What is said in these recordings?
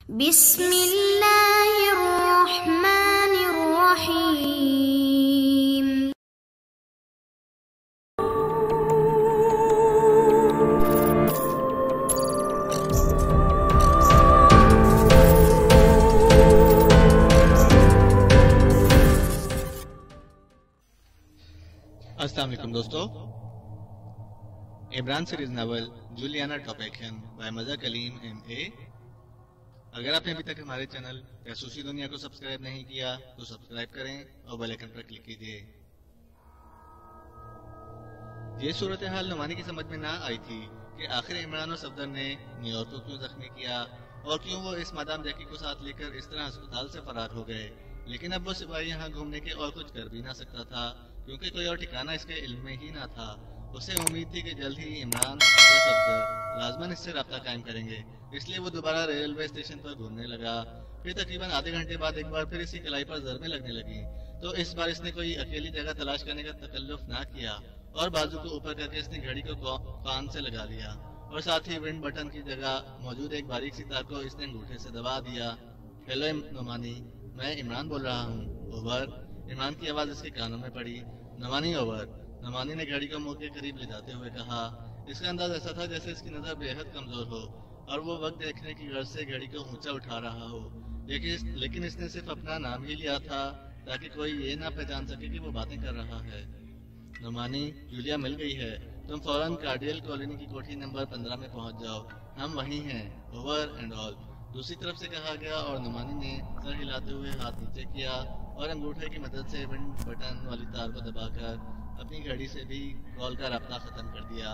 بسم اللہ الرحمن الرحیم۔ السلام علیکم دوستو، عمران سیریز ناول جولیانا ٹوپیکین بائی مزہ کلیم MA۔ اگر آپ نے ابھی تک ہمارے چینل جاسوسی دنیا کو سبسکرائب نہیں کیا تو سبسکرائب کریں اور بیل آئیکن پر کلک کیجیے۔ یہ صورتحال نعمانی کی سمجھ میں نہ آئی تھی کہ آخر عمران اور صفدر نے نیویارک کو کیوں زخمی کیا اور کیوں وہ اس مادام جیکی کو ساتھ لے کر اس طرح اسپتال سے فرار ہو گئے۔ لیکن اب وہ سپاہی یہاں گھومنے کے اور کچھ کر بھی نہ سکتا تھا، کیونکہ کوئی اور ٹھکانہ اس کے علم میں ہی نہ تھا۔ اسے امید تھی کہ جلد ہی عمران یا صفدر لازماً اس سے رابطہ قائم کریں گے، اس لیے وہ دوبارہ ریلوے اسٹیشن پر گھومنے لگا۔ پھر تقریباً آدھے گھنٹے بعد ایک بار پھر اسی کلائی پر ضربیں لگنے لگیں، تو اس بار اس نے کوئی اکیلی جگہ تلاش کرنے کا تکلف نہ کیا اور بازو کو اوپر کر کے اس نے گھڑی کو کان سے لگا لیا اور ساتھ ہی ونڈ بٹن کی جگہ موجود ایک باریک سی تار کو اس نے انگوٹھے سے دبا دیا۔ ہیلو نعمانی، میں عمران بول رہا ہوں، اوور۔ عمران کی آواز اس کے کانوں میں پڑی۔ نعمانی، اوور۔ نعمانی نے گھڑی کو منہ کے قریب لے جاتے ہوئے کہا۔ اس کا انداز ایسا تھا جیسے اس کی نظر بے حد کمزور ہو اور وہ وقت دیکھنے کی غرض سے گھڑی کو اونچا اٹھا رہا ہو، لیکن اس نے صرف اپنا نام ہی لیا تھا تاکہ کوئی یہ نہ پہچان سکے کہ وہ باتیں کر رہا ہے۔ نعمانی، جولیا مل گئی ہے، تم فوراً کارڈیل کالونی کی کوٹھی نمبر 15 میں پہنچ جاؤ، ہم وہیں ہیں، اوور اینڈ آل۔ دوسری طرف سے کہا گیا اور نعمانی نے سر ہلاتے ہوئے ہاتھ نیچے کیا اور انگوٹھے کی مدد سے ونڈ بٹن والی تار کو دبا کر اپنی گھڑی سے بھی کال کا رابطہ ختم کر دیا۔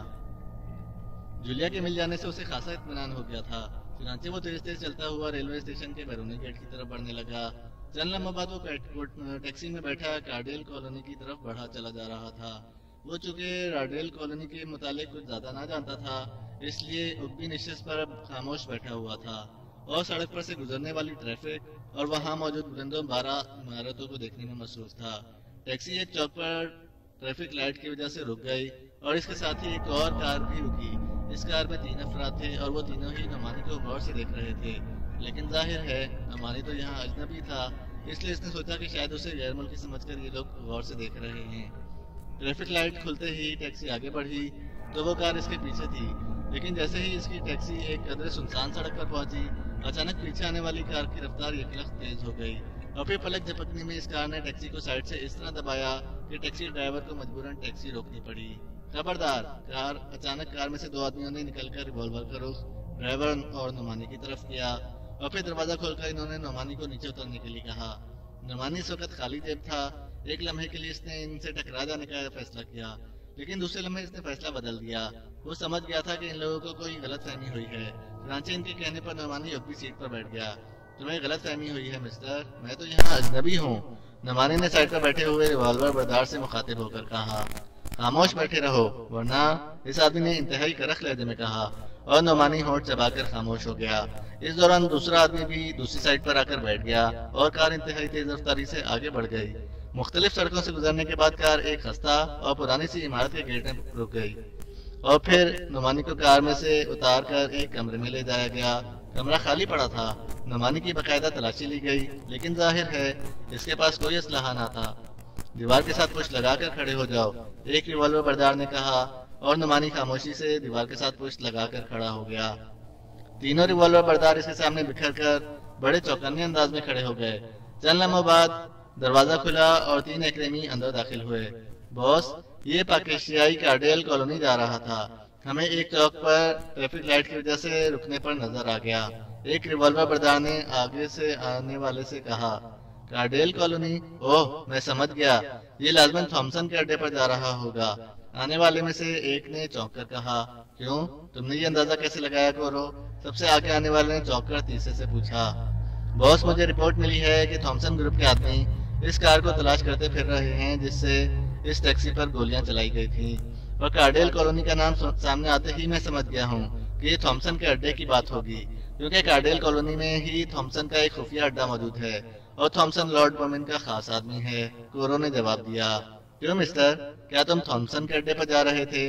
جولیا کے مل جانے سے اسے خاصا اطمینان ہو گیا تھا، چنانچہ وہ تیز تیز چلتا ہوا ریلوے اسٹیشن کے بیرونی گیٹ کی طرف بڑھنے لگا۔ چند لمحوں بعد وہ ٹیکسی میں بیٹھا کارڈیل کالونی کی طرف بڑھا چلا جا رہا تھا۔ وہ چونکہ کارڈیل کالونی کے متعلق کچھ زیادہ نہ جانتا تھا، اس لیے اوپی نشست پر خاموش بیٹھا ہوا تھا اور سڑک پر سے گزرنے والی ٹریفک اور وہاں موجود بلندوں بارہ عمارتوں کو دیکھنے میں مصروف تھا۔ ٹیکسی ایک چوک پر ٹریفک لائٹ کی وجہ سے رک گئی اور اس کے ساتھ ہی ایک اور کار بھی رکی۔ اس کار میں 3 افراد تھے اور وہ تینوں ہی نعمانی کو غور سے دیکھ رہے تھے، لیکن ظاہر ہے نعمانی تو یہاں اجنبی تھا، اس لیے اس نے سوچا کہ شاید اسے غیر ملکی سمجھ کر یہ لوگ غور سے دیکھ رہے ہیں۔ ٹریفک لائٹ کھلتے ہی ٹیکسی آگے بڑھی تو وہ کار اس کے پیچھے تھی، لیکن جیسے ہی اس کی ٹیکسی ایک قدرے سنسان سڑک پر پہنچی، اچانک پیچھے آنے والی کار کی رفتار یکلخت تیز ہو گئی اور پھر پلک جھپکنے میں اس کار نے ٹیکسی کو سائڈ سے اس طرح دبایا کہ ٹیکسی ڈرائیور کو مجبوراً ٹیکسی روکنی پڑی۔ خبردار! اچانک کار میں سے 2 آدمیوں نے نکل کر ریوالور کا رخ ڈرائیور اور نعمانی کی طرف کیا اور پھر دروازہ کھول کر انہوں نے نعمانی کو نیچے اترنے کے لیے کہا۔ نعمانی اس وقت خالی جیب تھا۔ ایک لمحے کے لیے اس نے ان سے ٹکرا جانے کا فیصلہ کیا، لیکن دوسرے لمحے اس نے فیصلہ بدل دیا۔ وہ سمجھ گیا تھا کہ ان لوگوں کو کوئی غلط فہمی ہوئی ہے، چنانچہ ان کے کہنے پر نعمانی اپنی سیٹ پر بیٹھ گیا۔ تمہیں غلط فہمی ہوئی ہے مسٹر، میں تو یہاں اجنبی ہوں، نعمانی نے سائڈ پر بیٹھے ہوئے ریوالور بردار سے مخاطب ہو کر کہا۔ خاموش بیٹھے رہو ورنہ، اس آدمی نے انتہائی کرخ لہجے میں کہا اور نعمانی ہونٹ چبا کر خاموش ہو گیا۔ اس دوران دوسرا آدمی بھی دوسری سائڈ پر آ کر بیٹھ گیا اور کار انتہائی تیز رفتاری سے آگے بڑھ گئی۔ مختلف سڑکوں سے گزرنے کے بعد کار ایک خستہ اور پرانی سی عمارت کے گیٹ میں رک گئی اور پھر نعمانی کو کار میں سے اتار کر ایک کمرے میں لے جایا گیا۔ کمرہ خالی پڑا تھا۔ نعمانی کی باقاعدہ تلاشی لی گئی، لیکن ظاہر ہے اس کے پاس کوئی اسلحہ نہ تھا۔ دیوار کے ساتھ پشت لگا کر کھڑے ہو جاؤ، ایک ریوالور بردار نے کہا اور نعمانی خاموشی سے دیوار کے ساتھ پشت لگا کر کھڑا ہو گیا۔ تینوں ریوالور بردار اس کے سامنے بکھر کر بڑے چوکنے انداز میں کھڑے ہو گئے۔ چند لمحوں بعد دروازہ کھلا اور 3 ایکریمی اندر داخل ہوئے۔ باس، یہ پاکیشیائی کارڈیل کالونی جا رہا تھا، ہمیں ایک چوک پر ٹریفک لائٹ کی وجہ سے رکنے پر نظر آ گیا، ایک ریوالور بردار نے آگے سے آنے والے سے کہا۔ کارڈیل کالونی؟ اوہ، میں سمجھ گیا، یہ لازماً تھامسن کے اڈے پر جا رہا ہوگا، آنے والے میں سے ایک نے چونک کر کہا۔ کیوں؟ تم نے یہ اندازہ کیسے لگایا گورو؟ سب سے آگے آنے والے نے چونک کر تیسرے سے پوچھا۔ باس، مجھے رپورٹ ملی ہے کہ تھامسن گروپ کے آدمی اس کار کو تلاش کرتے پھر رہے ہیں جس سے اس ٹیکسی پر گولیاں چلائی گئی تھیں، اور کارڈیل کالونی کا نام سامنے آتے ہی میں سمجھ گیا ہوں کہ یہ تھامسن کے اڈے کی بات ہوگی، کیونکہ کارڈیل کالونی میں ہی تھامسن کا ایک خفیہ اڈا موجود ہے اور تھامسن لارڈ برمن کا خاص آدمی ہے، کورو نے جواب دیا۔ کیوں مسٹر، کیا تم تھامسن کے اڈے پر جا رہے تھے؟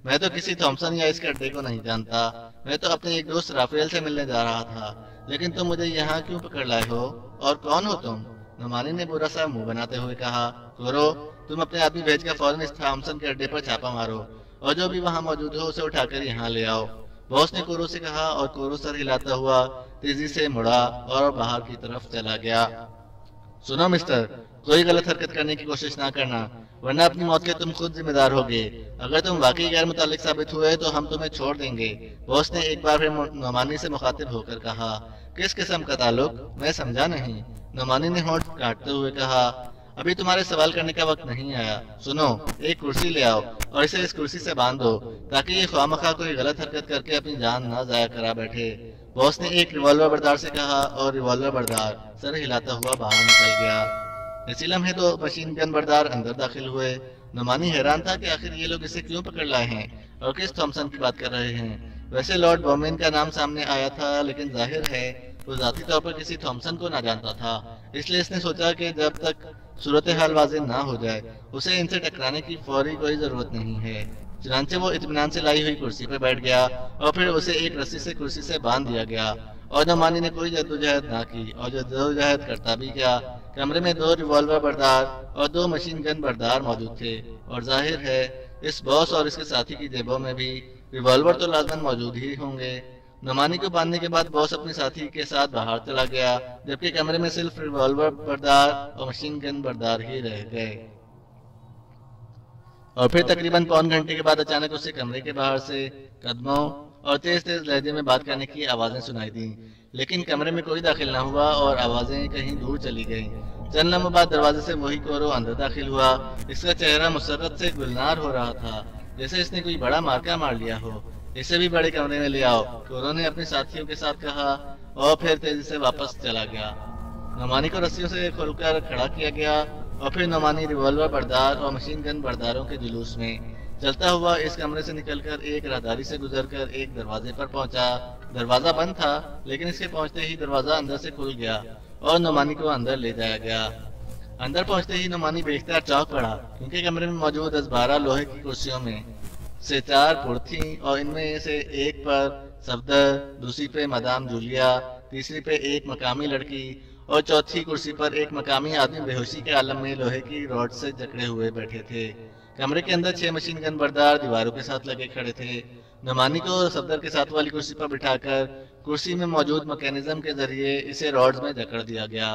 میں تو کسی تھامسن یا اس کے اڈے کو نہیں جانتا، میں تو اپنے ایک دوست رافیل سے ملنے جا رہا تھا، لیکن تم مجھے یہاں کیوں پکڑ لائے ہو، اور کون ہو تم؟ نعمانی نے برا سا منہ بناتے ہوئے کہا، کورو تم اپنے آدمی بھیج کر فوراً اس تھامسن کے اڈے پر چھاپا مارو، اور جو بھی وہاں موجود ہو اسے اٹھا کر یہاں لے آؤ۔ باس نے کورو سے کہا، اور کورو سر ہلاتا ہوا تیزی سے مڑا اور باہر کی طرف چلا گیا۔ سنو مسٹر، کوئی غلط حرکت کرنے کی کوشش نہ کرنا، ورنہ اپنی موت کے تم خود ذمہ دار ہوگے۔ اگر تم واقعی غیر متعلق ثابت ہوئے تو ہم تمہیں چھوڑ دیں گے۔ باس نے ایک بار پھر نعمانی سے مخاطب ہو کر کہا، کس قسم کا تعلق؟ میں سمجھا نہیں۔ نعمانی نے ہونٹ کاٹتے ہوئے کہا، ابھی تمہارے سوال کرنے کا وقت نہیں آیا۔ سنو، ایک کرسی لے آؤ اور اسے اس کرسی سے باندھ دو تاکہ یہ خواہ مخواہ کوئی غلط حرکت کر کے اپنی جان نہ ضائع کرا بیٹھے۔ باس نے ایک ریوالور بردار سے کہا، اور ریوالور بردار سر ہلاتا ہوا باہر نکل گیا۔ اسی لمحے تو مشین گن بردار اندر داخل ہوئے۔ نعمانی حیران تھا کہ آخر یہ لوگ اسے کیوں پکڑ لائے ہیں اور کس تھامسن کی بات کر رہے ہیں۔ ویسے لارڈ بومین کا نام سامنے آیا تھا، لیکن ظاہر ہے وہ ذاتی طور پر کسی تھامسن کو نہ جانتا تھا، اس لیے اس نے سوچا کہ جب تک صورتحال واضح نہ ہو جائے اسے ان سے ٹکرانے کی فوری کوئی ضرورت نہیں ہے۔ چنانچہ وہ اطمینان سے لائی ہوئی کرسی پر بیٹھ گیا اور پھر اسے ایک رسی سے کرسی سے باندھ دیا گیا، اور نعمانی نے کوئی جدوجہد نہ کی، اور جدوجہد کرتا بھی کیا۔ کمرے میں 2 ریوالور بردار اور 2 مشین گن بردار موجود تھے، اور ظاہر ہے اس باس اور اس کے ساتھی کی جیبوں میں بھی ریوالور تو لازماً موجود ہی ہوں گے۔ نعمانی کو باندھنے کے بعد باس اپنے ساتھی کے ساتھ باہر چلا گیا، جبکہ کمرے میں صرف ریوالور بردار اور مشین گن بردار ہی رہ گئے۔ اور پھر تقریباً پون گھنٹے کے بعد اچانک اسے کمرے کے باہر سے قدموں اور تیز تیز لہجے میں بات کرنے کی آوازیں سنائی دیں، لیکن کمرے میں کوئی داخل نہ ہوا اور آوازیں کہیں دور چلی گئیں۔ چند لمحوں بعد دروازے سے وہی کورو اندر داخل ہوا۔ اس کا چہرہ مسرت سے گلنار ہو رہا تھا، جیسے اس نے کوئی بڑا مارکا مار لیا ہو۔ اسے بھی بڑے کمرے میں لے آؤ، کورو نے اپنے ساتھیوں کے ساتھ کہا، اور پھر تیزی سے واپس چلا گیا۔ نعمانی کو رسیوں سے کھول کر کھڑا کیا گیا، اور پھر نعمانی ریوالور بردار اور مشین گن برداروں کے جلوس میں چلتا ہوا اس کمرے سے نکل کر ایک راہداری سے گزر کر ایک دروازے پر پہنچا۔ دروازہ بند تھا، لیکن اس کے پہنچتے ہی دروازہ اندر سے کھل گیا اور نعمانی کو اندر لے جایا گیا۔ اندر پہنچتے ہی نعمانی بے اختیار چونک پڑا، کیونکہ کمرے میں موجود 10-12 لوہے کی کرسیوں میں سے 4 پر تھیں، اور ان میں سے ایک پر صفدر، دوسری پہ مدام جولیا، تیسری پہ ایک مقامی لڑکی، اور چوتھی کرسی پر ایک مقامی آدمی بے ہوشی کے عالم میں لوہے کی راڈ سے جکڑے ہوئے بیٹھے تھے۔ کمرے کے اندر 6 مشین گن بردار دیواروں کے ساتھ لگے کھڑے تھے۔ نعمانی کو صفدر کے ساتھ والی کرسی پر بٹھا کر کرسی میں موجود میکینزم کے ذریعے اسے راڈز میں جکڑ دیا گیا۔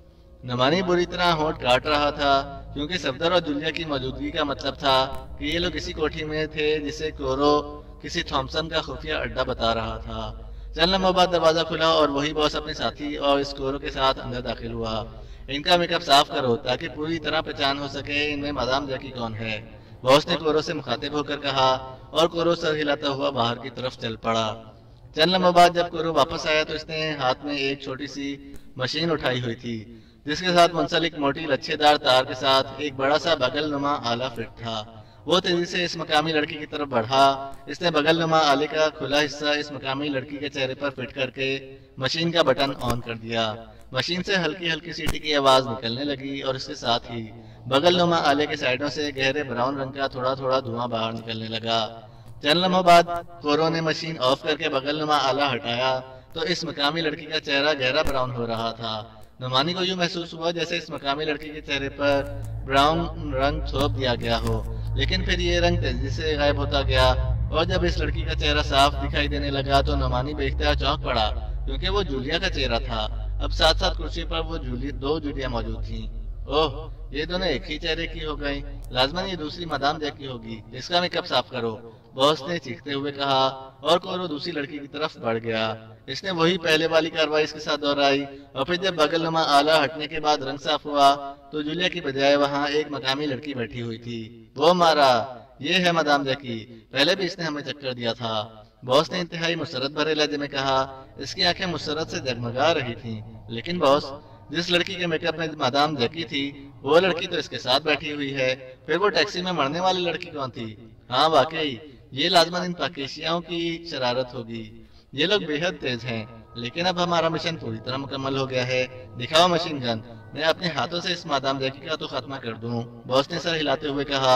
نعمانی بری طرح ہونٹ کاٹ رہا تھا، کیونکہ صفدر اور جولیا کی موجودگی کا مطلب تھا کہ یہ لوگ اسی کوٹھی میں تھے جسے کورو کسی تھامسن کا خفیہ اڈا بتا رہا تھا۔ چند لمحوں بعد دروازہ کھلا اور وہی باس اپنے ساتھی اور اس کورو کے ساتھ اندر داخل ہوا۔ ان کا میک اپ صاف کرو تاکہ پوری طرح پہچان ہو سکے ان میں مدام جیکی کون ہے، باس نے کورو سے مخاطب ہو کر کہا، اور کورو سر ہلاتا ہوا باہر کی طرف چل پڑا۔ چند لمحوں بعد جب کورو واپس آیا تو اس نے ہاتھ میں ایک چھوٹی سی مشین اٹھائی ہوئی تھی، جس کے ساتھ منسلک موٹی لچھے دار تار کے ساتھ ایک بڑا سا بغل نما آلہ فٹ تھا۔ وہ تیزی سے اس مقامی لڑکی کی طرف بڑھا۔ اس نے بغل نما آلے کا کھلا حصہ اس مقامی لڑکی کے چہرے پر فٹ کر کے مشین کا بٹن آن کر دیا۔ مشین سے ہلکی ہلکی سیٹی کی آواز نکلنے لگی، اور اس کے ساتھ ہی بغل نما آلے کے سائیڈوں سے گہرے براؤن رنگ کا تھوڑا تھوڑا دھواں باہر نکلنے لگا۔ چند لمحوں بعد کورو نے مشین آف کر کے بغل نما آلہ ہٹایا تو اس مقامی لڑکی کا چہرہ گہرا براؤن ہو رہا تھا۔ نعمانی کو یوں محسوس ہوا جیسے اس مقامی لڑکی کے چہرے پر براؤن رنگ تھوپ دیا گیا ہو، لیکن پھر یہ رنگ تیزی سے غائب ہوتا گیا، اور جب اس لڑکی کا چہرہ صاف دکھائی دینے لگا تو نعمانی بے اختیار چونک پڑا، کیونکہ وہ جولیا کا چہرہ تھا۔ اب ساتھ ساتھ کرسی پر وہ 2 جولیا موجود تھیں۔ اوہ، یہ دونوں ایک ہی چہرے کی ہو گئی، لازماً یہ دوسری مدام جیکی ہوگی، اس کا میک اپ صاف کرو، باس نے چیختے ہوئے کہا، اور کورو دوسری لڑکی کی طرف بڑھ گیا۔ اس نے وہی پہلے والی کارروائی اس کے ساتھ دہرائی، اور پھر جب بغل نما آلہ ہٹنے کے بعد رنگ صاف ہوا تو جولیا کی بجائے وہاں ایک مقامی لڑکی بیٹھی ہوئی تھی۔ وہ مارا، یہ ہے مدام جیکی، پہلے بھی اس نے ہمیں چکر دیا تھا، باس نے انتہائی مسرت بھرے لہجے میں کہا۔ اس کی آنکھیں مسرت سے جگمگا رہی تھیں۔ لیکن باس، جس لڑکی کے میک اپ میں مدام جیکی تھی وہ لڑکی تو اس کے ساتھ بیٹھی ہوئی ہے، پھر وہ ٹیکسی میں مرنے والی لڑکی کون تھی؟ ہاں واقعی، یہ لازماً ان پاکیشیاؤں کی شرارت ہوگی۔ یہ لوگ بے حد تیز ہیں، لیکن اب ہمارا مشن پوری طرح مکمل ہو گیا ہے۔ دکھاؤ مشین گن، میں اپنے ہاتھوں سے اس مدام جیکی کا تو خاتمہ کر دوں، باس نے سر ہلاتے ہوئے کہا۔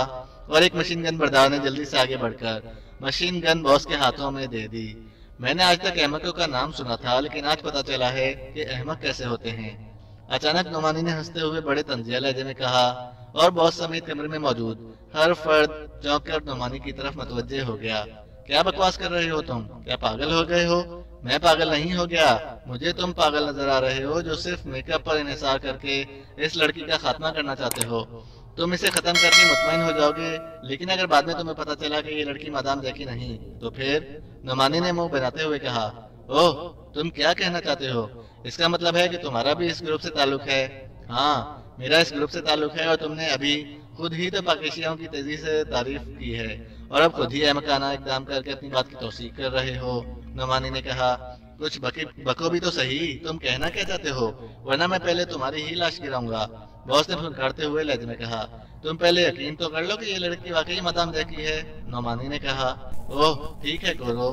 اور ایک مشین گن بردار نے جلدی سے آگے بڑھ کر مشین گن باس کے ہاتھوں میں دے دی۔ میں نے آج تک احمقوں کا نام سنا تھا، لیکن آج پتا چلا ہے کہ احمق کیسے ہوتے ہیں۔ اچانک نعمانی نے ہنستے ہوئے بڑے طنزیہ لہجے میں کہا، اور باس سمیت کمرے میں موجود ہر فرد چونک کر نعمانی کی طرف متوجہ ہو گیا۔ کیا بکواس کر رہے ہو تم؟ کیا پاگل ہو گئے ہو؟ میں پاگل نہیں ہو گیا، مجھے تم پاگل نظر آ رہے ہو جو صرف میک اپ پر انحصار کر کے اس لڑکی کا خاتمہ کرنا چاہتے ہو۔ تم اسے ختم کر کے مطمئن ہو جاؤ گے، لیکن اگر بعد میں تمہیں پتا چلا کہ یہ لڑکی مادام جیکی نہیں تو پھر؟ نعمانی نے منہ بناتے ہوئے کہا، اوہ تم کیا کہنا چاہتے ہو؟ اس کا مطلب ہے کہ تمہارا بھی اس گروپ سے تعلق ہے؟ ہاں میرا اس گروپ سے تعلق ہے، اور تم نے ابھی خود ہی تو پاکیشیوں کی تیزی سے تعریف کی ہے اور اب خود ہی احمقانہ اقدام کر کے اپنی بات کی توثیق کر رہے ہو۔ نعمانی نے کہا، کچھ بکو بھی تو صحیح، تم کہنا کیا چاہتے ہو، ورنہ میں پہلے تمہاری ہی لاش گراؤں گا۔ باس نے پھنکارتے ہوئے لہجے میں کہا، تم پہلے یقین تو کر لو کہ یہ لڑکی واقعی مادام جیکی ہے۔ نعمانی نے کہا، اوہ ٹھیک ہے گورو،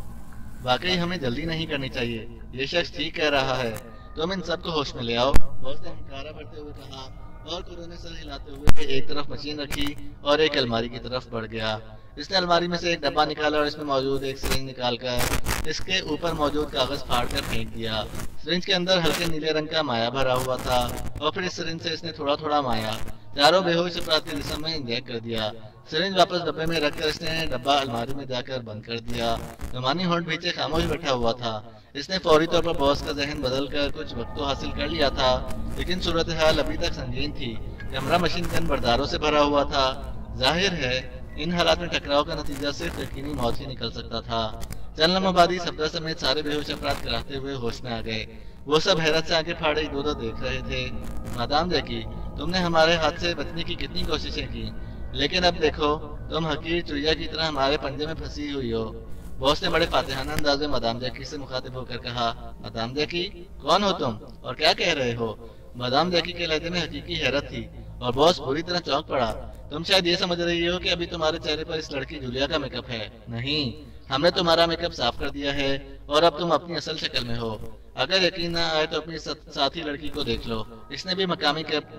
واقعی ہمیں جلدی نہیں کرنی چاہیے، یہ شخص ٹھیک کہہ رہا ہے، تم ان سب کو ہوش میں لے آؤ۔ باس نے ہنکارا بھرتے ہوئے کہا، اور گورو نے سر ہلاتے ہوئے ایک طرف مشین رکھی اور ایک الماری کی طرف بڑھ گیا۔ اس نے الماری میں سے ایک ڈبہ نکالا اور اس میں موجود ایک سرنج نکال کر اس کے اوپر موجود کاغذ پھاڑ کر پھینک دیا۔ سرنج کے اندر ہلکے نیلے رنگ کا مایا بھرا ہوا تھا، اور پھر اس سرنج سے اس نے تھوڑا تھوڑا مایا چاروں بے ہوش افراد کے جسم میں انجیکٹ کر دیا۔ سرنج واپس ڈبے میں رکھ کر اس نے ڈبہ الماری میں جا کر بند کر دیا۔ نعمانی ہونٹ بھیجے خاموش بیٹھا ہوا تھا۔ اس نے فوری طور پر باس کا ذہن بدل کر کچھ وقت تو حاصل کر لیا تھا، لیکن صورتحال ابھی تک سنگین تھی۔ کمرہ مشین گن برداروں سے بھرا ہوا تھا۔ ظاہر ہے ان حالات میں ٹکراؤ کا نتیجہ صرف یقینی موت ہی نکل سکتا تھا۔ چند لمحوں بعد ہی صفدر سمیت سارے بے ہوش افراد کراہتے ہوئے ہوش میں آ گئے۔ وہ سب حیرت سے آنکھیں پھاڑے دو دیکھ رہے تھے۔ مادام جیکی، تم نے ہمارے ہاتھ سے بچنے کی کتنی کوششیں کی، لیکن اب دیکھو تم حقیر چڑیا کی طرح ہمارے پنجے میں پھنسی ہوئی ہو۔ باس نے بڑے فاتحانہ انداز میں مادام جیکی سے مخاطب ہو کر کہا، مادام جیکی کون ہو تم اور کیا کہہ رہے ہو؟ مادام جیکی کے لہجے میں حقیقی حیرت تھی اور باس پوری طرح چونک پڑا۔ تم شاید یہ سمجھ رہی ہو کہ ابھی تمہارے چہرے پر اس لڑکی جولیا کا میک اپ ہے۔ نہیں، ہم نے تمہارا میک اپ صاف کر دیا ہے اور اب تم اپنی اصل شکل میں ہو۔ اگر یقین نہ آئے تو اپنی ساتھی لڑکی کو دیکھ لو، اس نے بھی مقامی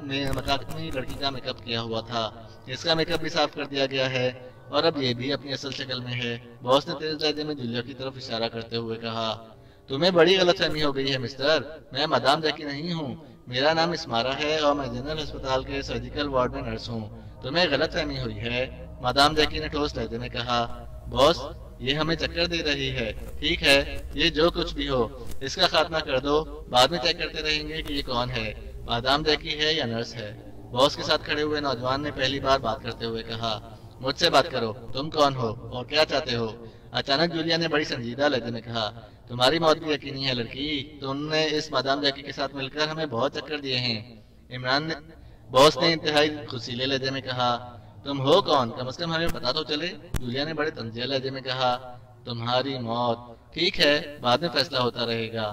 لڑکی کا میک اپ کیا ہوا تھا۔ اس کا میک اپ بھی صاف کر دیا گیا ہے اور اب یہ بھی اپنی اصل شکل میں ہے۔ باس نے تیز لہجے میں جولیا کی طرف اشارہ کرتے ہوئے کہا، تمہیں بڑی غلط فہمی ہو گئی ہے مسٹر، میں مادام جیکی نہیں ہوں، میرا نام اسمارا ہے اور میں جنرل ہسپتال کے سرجیکل وارڈ میں نرس ہوں۔ تمہیں غلط فہمی ہوئی ہے، مادام جیکی نے ٹھوس لہجے میں کہا۔ باس یہ ہمیں چکر دے رہی ہے۔ ٹھیک ہے، یہ جو کچھ بھی ہو اس کا خاتمہ کر دو، بعد میں چیک کرتے رہیں گے کہ یہ کون ہے، مادام جیکی ہے یا نرس ہے۔ باس کے ساتھ کھڑے ہوئے نوجوان نے پہلی بار بات کرتے ہوئے کہا، مجھ سے بات کرو، تم کون ہو اور کیا چاہتے ہو؟ اچانک جولیا نے بڑی سنجیدہ لہجے میں کہا، تمہاری موت بھی یقینی ہے لڑکی، تم نے اس مادام جیکی کے ساتھ مل کر ہمیں بہت چکر دیے ہیں۔ باس نے انتہائی خوشیلے لہجے میں کہا، تم ہو کون؟ کم از کم ہمیں پتا تو چلے۔ جولیا نے بڑے طنزیہ لہجے میں کہا، تمہاری موت۔ ٹھیک ہے، بعد میں فیصلہ ہوتا رہے گا۔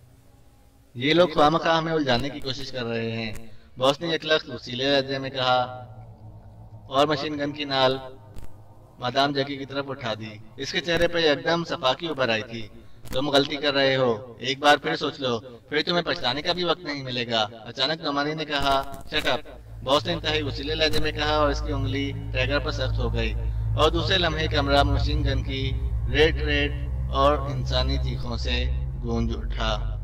یہ لوگ خواہ مخواہ ہمیں الجھانے کی کوشش کر رہے ہیں، باس نے ایک لخت خوشیلے لہجے میں کہا اور مشین گن کی نال مادام جیکی کی طرف اٹھا دی۔ اس کے چہرے پہ ایک دم صفاقی ابھر آئی تھی۔ تم غلطی کر رہے ہو، ایک بار پھر سوچ لو، پھر تمہیں پچھتانے کا بھی وقت نہیں ملے گا۔ اچانک نعمانی نے کہا، شٹ اپ۔ باس نے انتہائی وسیلے لہجے میں کہا اور اس کی انگلی ٹریگر پر سخت ہو گئی اور دوسرے لمحے کمرہ مشین گن کی ریڈ اور انسانی چیخوں سے گونج اٹھا۔